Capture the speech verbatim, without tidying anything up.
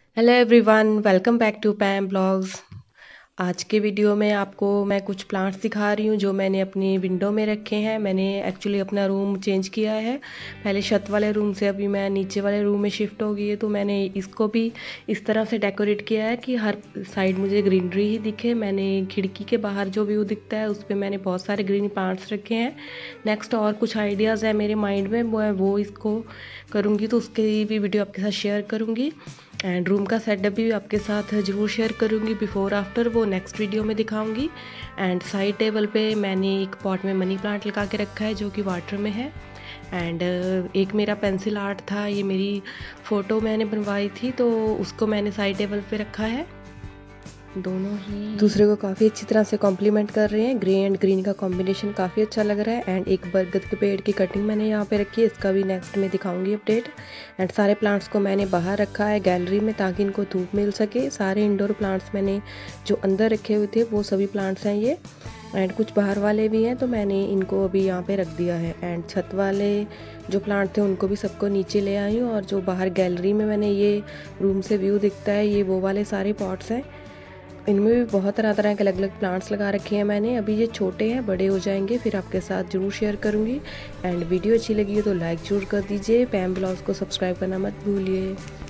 Hello everyone, welcome back to Pam blogs. आज के video में आपको मैं कुछ प्लांट्स दिखा रही हूँ जो मैंने अपनी विंडो में रखे हैं। मैंने एक्चुअली अपना रूम चेंज किया है। पहले छत वाले रूम से अभी मैं नीचे वाले रूम में शिफ्ट हो गई है, तो मैंने इसको भी इस तरह से डेकोरेट किया है कि हर साइड मुझे ग्रीनरी ही दिखे। मैंने खिड़की के बाहर जो व्यू दिखता है उस पर मैंने बहुत सारे ग्रीन प्लांट्स रखे हैं। नेक्स्ट और कुछ आइडियाज़ है मेरे माइंड में, मैं वो इसको करूँगी, तो उसकी भी वीडियो आपके साथ शेयर करूँगी। एंड रूम का सेटअप भी आपके साथ ज़रूर शेयर करूँगी, बिफोर आफ्टर वो नेक्स्ट वीडियो में दिखाऊँगी। एंड साइड टेबल पे मैंने एक पॉट में मनी प्लांट लगा के रखा है जो कि वाटर में है। एंड एक मेरा पेंसिल आर्ट था, ये मेरी फ़ोटो मैंने बनवाई थी तो उसको मैंने साइड टेबल पे रखा है। दोनों ही दूसरे को काफ़ी अच्छी तरह से कॉम्प्लीमेंट कर रहे हैं। ग्रे एंड ग्रीन का कॉम्बिनेशन काफ़ी अच्छा लग रहा है। एंड एक बरगद के पेड़ की कटिंग मैंने यहाँ पे रखी है, इसका भी नेक्स्ट में दिखाऊंगी अपडेट। एंड सारे प्लांट्स को मैंने बाहर रखा है गैलरी में ताकि इनको धूप मिल सके। सारे इंडोर प्लांट्स मैंने जो अंदर रखे हुए थे वो सभी प्लांट्स हैं ये, एंड कुछ बाहर वाले भी हैं, तो मैंने इनको अभी यहाँ पे रख दिया है। एंड छत वाले जो प्लांट थे उनको भी सबको नीचे ले आई हूँ, और जो बाहर गैलरी में मैंने ये रूम से व्यू दिखता है ये वो वाले सारे पॉट्स हैं। इनमें भी बहुत तरह तरह के अलग अलग प्लांट्स लगा रखे हैं मैंने। अभी ये छोटे हैं, बड़े हो जाएंगे फिर आपके साथ ज़रूर शेयर करूँगी। एंड वीडियो अच्छी लगी हो तो लाइक ज़रूर कर दीजिए। पैम ब्लॉग्स को सब्सक्राइब करना मत भूलिए।